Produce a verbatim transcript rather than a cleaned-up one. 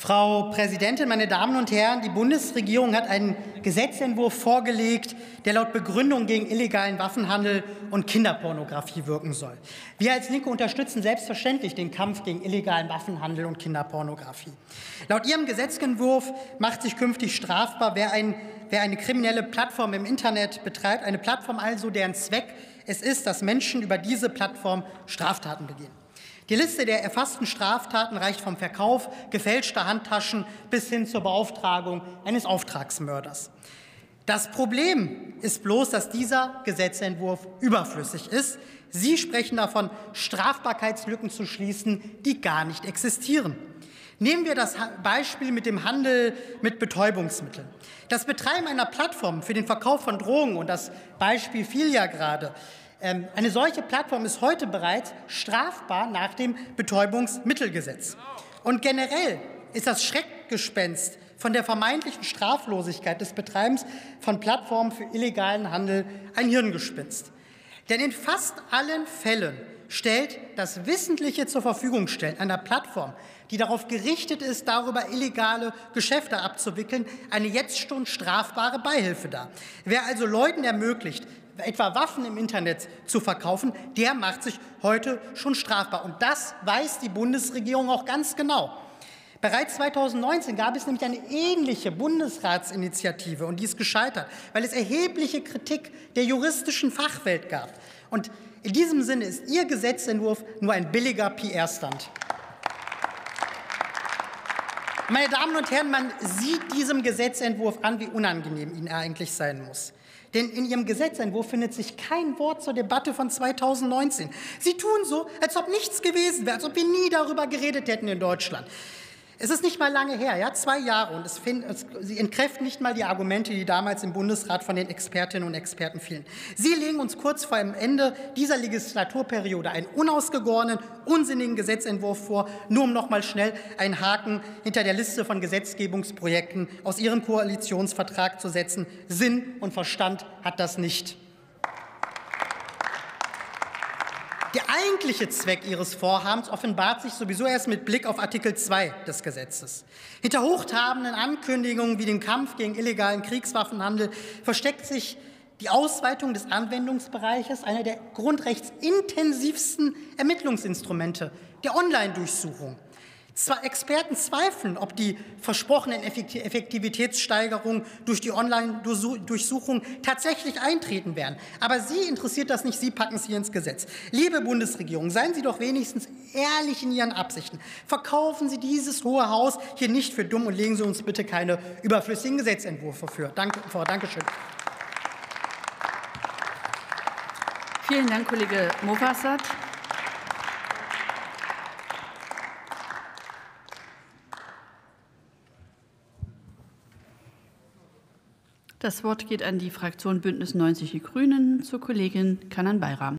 Frau Präsidentin, meine Damen und Herren! Die Bundesregierung hat einen Gesetzentwurf vorgelegt, der laut Begründung gegen illegalen Waffenhandel und Kinderpornografie wirken soll. Wir als Linke unterstützen selbstverständlich den Kampf gegen illegalen Waffenhandel und Kinderpornografie. Laut Ihrem Gesetzentwurf macht sich künftig strafbar, wer, ein, wer eine kriminelle Plattform im Internet betreibt, eine Plattform also, deren Zweck es ist, dass Menschen über diese Plattform Straftaten begehen. Die Liste der erfassten Straftaten reicht vom Verkauf gefälschter Handtaschen bis hin zur Beauftragung eines Auftragsmörders. Das Problem ist bloß, dass dieser Gesetzentwurf überflüssig ist. Sie sprechen davon, Strafbarkeitslücken zu schließen, die gar nicht existieren. Nehmen wir das Beispiel mit dem Handel mit Betäubungsmitteln. Das Betreiben einer Plattform für den Verkauf von Drogen, und das Beispiel fiel ja gerade, eine solche Plattform ist heute bereits strafbar nach dem Betäubungsmittelgesetz. Und generell ist das Schreckgespenst von der vermeintlichen Straflosigkeit des Betreibens von Plattformen für illegalen Handel ein Hirngespinst. Denn in fast allen Fällen stellt das wissentliche zur Verfügung stellen einer Plattform, die darauf gerichtet ist, darüber illegale Geschäfte abzuwickeln, eine jetzt schon strafbare Beihilfe dar. Wer also Leuten ermöglicht, etwa Waffen im Internet zu verkaufen, der macht sich heute schon strafbar. Und das weiß die Bundesregierung auch ganz genau. Bereits zweitausendneunzehn gab es nämlich eine ähnliche Bundesratsinitiative, und die ist gescheitert, weil es erhebliche Kritik der juristischen Fachwelt gab. Und in diesem Sinne ist Ihr Gesetzentwurf nur ein billiger P R-Stunt. Meine Damen und Herren, man sieht diesem Gesetzentwurf an, wie unangenehm ihn eigentlich sein muss. Denn in Ihrem Gesetzentwurf findet sich kein Wort zur Debatte von zweitausendneunzehn. Sie tun so, als ob nichts gewesen wäre, als ob wir nie darüber geredet hätten in Deutschland. Es ist nicht mal lange her, ja, zwei Jahre, und es find, es, Sie entkräften nicht mal die Argumente, die damals im Bundesrat von den Expertinnen und Experten fielen. Sie legen uns kurz vor dem Ende dieser Legislaturperiode einen unausgegorenen, unsinnigen Gesetzentwurf vor, nur um noch mal schnell einen Haken hinter der Liste von Gesetzgebungsprojekten aus Ihrem Koalitionsvertrag zu setzen. Sinn und Verstand hat das nicht. Der eigentliche Zweck Ihres Vorhabens offenbart sich sowieso erst mit Blick auf Artikel zwei des Gesetzes. Hinter hochtrabenden Ankündigungen wie dem Kampf gegen illegalen Kriegswaffenhandel versteckt sich die Ausweitung des Anwendungsbereiches einer der grundrechtsintensivsten Ermittlungsinstrumente, der Online-Durchsuchung. Zwar Experten zweifeln, ob die versprochenen Effektivitätssteigerungen durch die Online-Durchsuchung tatsächlich eintreten werden. Aber Sie interessiert das nicht, Sie packen es hier ins Gesetz. Liebe Bundesregierung, seien Sie doch wenigstens ehrlich in Ihren Absichten. Verkaufen Sie dieses Hohe Haus hier nicht für dumm und legen Sie uns bitte keine überflüssigen Gesetzentwürfe für. Danke, vor. Dankeschön. Vielen Dank, Kollege Moffassat. Das Wort geht an die Fraktion Bündnis neunzig Die Grünen, zur Kollegin Canan Bayram.